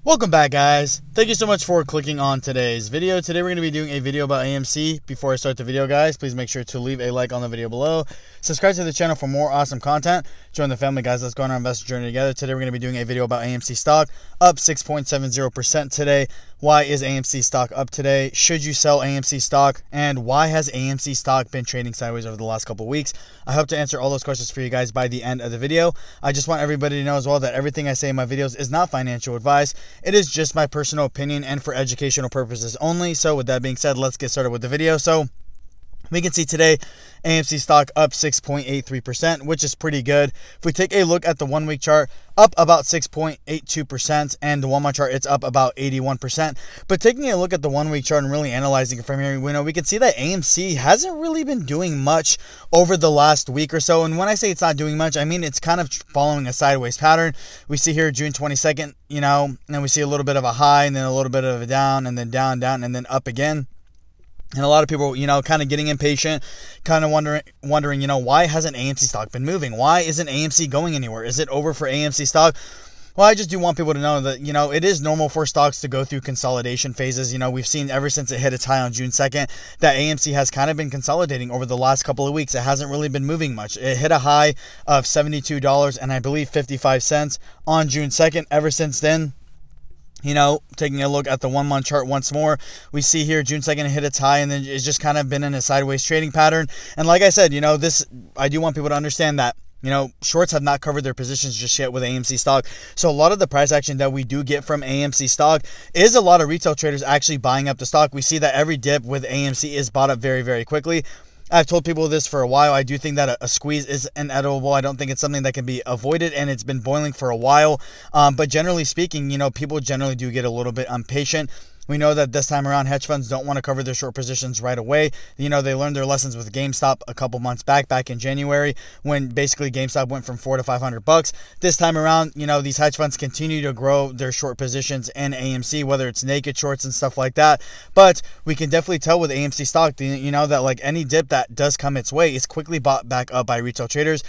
Welcome back, guys. Thank you so much for clicking on today's video. Today we're going to be doing a video about AMC. Before I start the video, guys, please make sure to leave a like on the video below. Subscribe to the channel for more awesome content. Join the family, guys. Let's go on our investor journey together. Today we're going to be doing a video about AMC stock, up 6.70% today. Why is AMC stock up today? Should you sell AMC stock? And why has AMC stock been trading sideways over the last couple of weeks? I hope to answer all those questions for you guys by the end of the video. I just want everybody to know as well that everything I say in my videos is not financial advice. It is just my personal opinion and for educational purposes only. So with that being said, let's get started with the video. So we can see today AMC stock up 6.83%, which is pretty good. If we take a look at the 1 week chart, up about 6.82%, and the 1 month chart, it's up about 81%. But taking a look at the 1 week chart and really analyzing it from here, we can see that AMC hasn't really been doing much over the last week or so. And when I say it's not doing much, I mean it's kind of following a sideways pattern. We see here June 22nd, and then we see a little bit of a high and then a little bit of a down and then down, and then up again. And a lot of people, kind of getting impatient, kind of wondering, why hasn't AMC stock been moving? Why isn't AMC going anywhere? Is it over for AMC stock? Well, I just do want people to know that, it is normal for stocks to go through consolidation phases. We've seen ever since it hit its high on June 2nd that AMC has kind of been consolidating over the last couple of weeks. It hasn't really been moving much. It hit a high of $72 and I believe 55 cents on June 2nd. Ever since then, taking a look at the 1 month chart once more, we see here June 2nd hit its high and then it's just kind of been in a sideways trading pattern. And like I said, I do want people to understand that, shorts have not covered their positions just yet with AMC stock. So a lot of the price action that we do get from AMC stock is a lot of retail traders actually buying up the stock. We see that every dip with AMC is bought up very, very quickly. I've told people this for a while. I do think that a squeeze is inevitable. I don't think it's something that can be avoided, and it's been boiling for a while. But generally speaking, people generally do get a little bit impatient. We know that this time around, hedge funds don't want to cover their short positions right away. They learned their lessons with GameStop a couple months back in January, when basically GameStop went from $400 to $500. This time around, these hedge funds continue to grow their short positions in AMC, whether it's naked shorts and stuff like that. But we can definitely tell with AMC stock, that like any dip that does come its way is quickly bought back up by retail traders.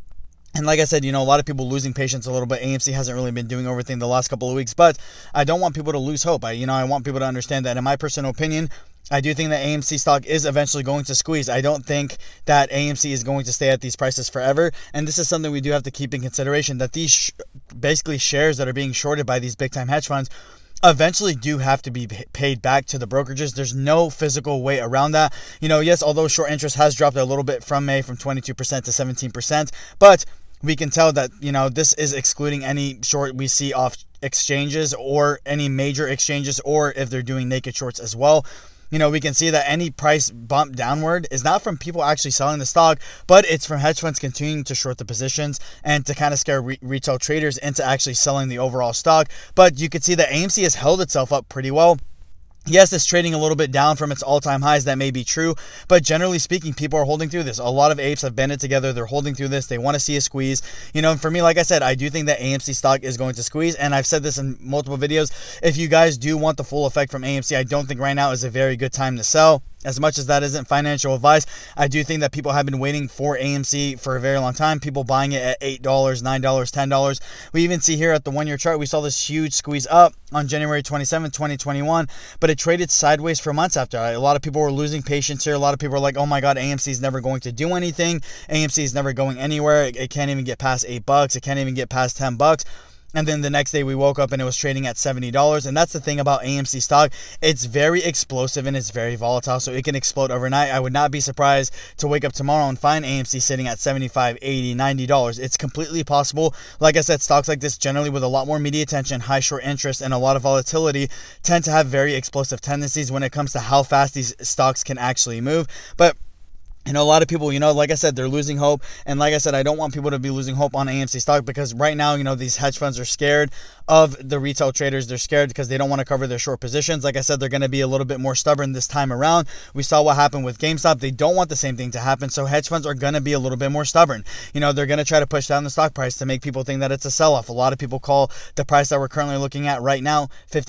And like I said, a lot of people losing patience a little bit. AMC hasn't really been doing everything the last couple of weeks, but I don't want people to lose hope. I want people to understand that in my personal opinion, I do think that AMC stock is eventually going to squeeze. I don't think that AMC is going to stay at these prices forever. And this is something we do have to keep in consideration, that these basically shares that are being shorted by these big time hedge funds eventually do have to be paid back to the brokerages. There's no physical way around that. Yes, although short interest has dropped a little bit from May from 22% to 17%, but we can tell that, this is excluding any short we see off exchanges or any major exchanges, or if they're doing naked shorts as well. We can see that any price bump downward is not from people actually selling the stock, but it's from hedge funds continuing to short the positions and to kind of scare retail traders into actually selling the overall stock. But you can see that AMC has held itself up pretty well. Yes, it's trading a little bit down from its all-time highs. That may be true, but generally speaking, people are holding through this. A lot of apes have banded together. They're holding through this. They want to see a squeeze. And for me, like I said, I do think that AMC stock is going to squeeze, and I've said this in multiple videos. If you guys do want the full effect from AMC, I don't think right now is a very good time to sell. As much as that isn't financial advice, I do think that people have been waiting for AMC for a very long time. People buying it at $8, $9, $10. We even see here at the 1 year chart, we saw this huge squeeze up on January 27, 2021, but it traded sideways for months after. A lot of people were losing patience here. A lot of people were like, oh my God, AMC is never going to do anything. AMC is never going anywhere. It can't even get past $8. It can't even get past $10. And then the next day we woke up and it was trading at $70. And that's the thing about AMC stock. It's very explosive and it's very volatile, so it can explode overnight. I would not be surprised to wake up tomorrow and find AMC sitting at $75, $80, $90. It's completely possible. Like I said, stocks like this, generally with a lot more media attention, high short interest, and a lot of volatility, tend to have very explosive tendencies when it comes to how fast these stocks can actually move. But a lot of people, like I said, they're losing hope. And like I said, I don't want people to be losing hope on AMC stock, because right now, these hedge funds are scared of the retail traders. They're scared because they don't want to cover their short positions. Like I said, they're going to be a little bit more stubborn this time around. We saw what happened with GameStop. They don't want the same thing to happen. So hedge funds are going to be a little bit more stubborn. They're going to try to push down the stock price to make people think that it's a sell-off. A lot of people call the price that we're currently looking at right now,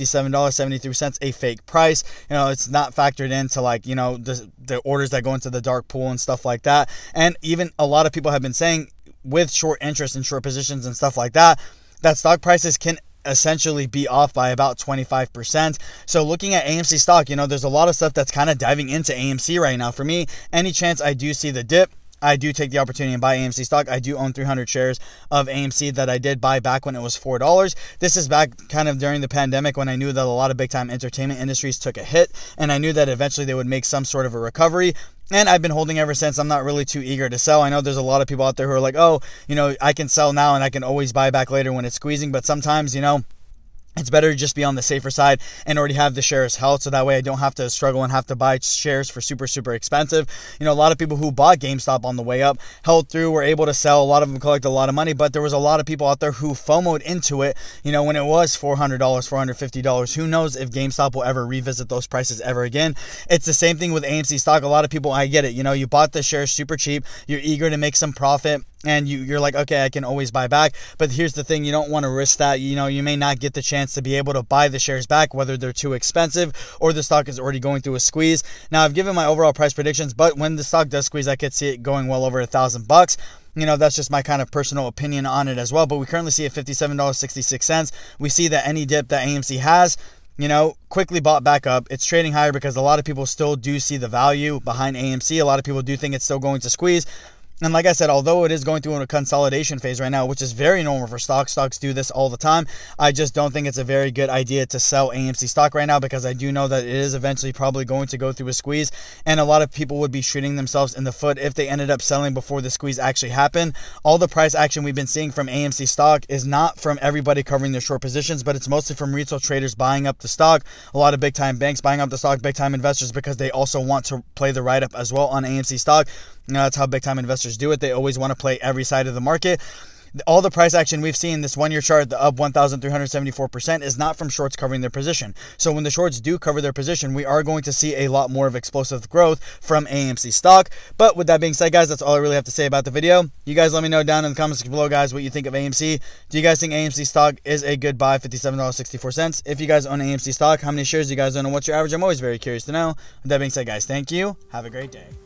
$57.73, a fake price. It's not factored into the orders that go into the dark pool and stuff like that. And even a lot of people have been saying, with short interest and short positions and stuff like that, that stock prices can essentially be off by about 25%. So looking at AMC stock, you know, there's a lot of stuff that's kind of diving into AMC right now. For me, any chance I do see the dip, I do take the opportunity and buy AMC stock. I do own 300 shares of AMC that I did buy back when it was $4. This is back kind of during the pandemic when I knew that a lot of big time entertainment industries took a hit, and I knew that eventually they would make some sort of a recovery. And I've been holding ever since. I'm not really too eager to sell. I know there's a lot of people out there who are like, oh, you know, I can sell now and I can always buy back later when it's squeezing. But sometimes, you know, it's better to just be on the safer side and already have the shares held, so that way I don't have to struggle and have to buy shares for super expensive. You know, a lot of people who bought GameStop on the way up, held through, were able to sell. A lot of them collected a lot of money, but there was a lot of people out there who FOMO'd into it, you know, when it was $400, $450. Who knows if GameStop will ever revisit those prices ever again. It's the same thing with AMC stock. A lot of people, I get it, you know, you bought the shares super cheap, you're eager to make some profit, and you're like, okay, I can always buy back. But here's the thing, you don't want to risk that. You know, you may not get the chance to be able to buy the shares back, whether they're too expensive or the stock is already going through a squeeze. Now, I've given my overall price predictions, but when the stock does squeeze, I could see it going well over $1,000. You know, that's just my kind of personal opinion on it as well. But we currently see it $57.66. We see that any dip that AMC has, you know, quickly bought back up. It's trading higher because a lot of people still do see the value behind AMC. A lot of people do think it's still going to squeeze. And like I said, although it is going through a consolidation phase right now, which is very normal for stocks, stocks do this all the time, I just don't think it's a very good idea to sell AMC stock right now, because I do know that it is eventually probably going to go through a squeeze, and a lot of people would be shooting themselves in the foot if they ended up selling before the squeeze actually happened. All the price action we've been seeing from AMC stock is not from everybody covering their short positions, but it's mostly from retail traders buying up the stock, a lot of big time banks buying up the stock, big time investors, because they also want to play the write-up as well on AMC stock. You know, that's how big time investors do it. They always want to play every side of the market. All the price action we've seen, this 1 year chart, the up 1,374%, is not from shorts covering their position. So when the shorts do cover their position, we are going to see a lot more of explosive growth from AMC stock. But with that being said, guys, that's all I really have to say about the video. You guys let me know down in the comments below, guys, what you think of AMC. Do you guys think AMC stock is a good buy, $57.64? If you guys own AMC stock, how many shares do you guys own and what's your average? I'm always very curious to know. With that being said, guys, thank you. Have a great day.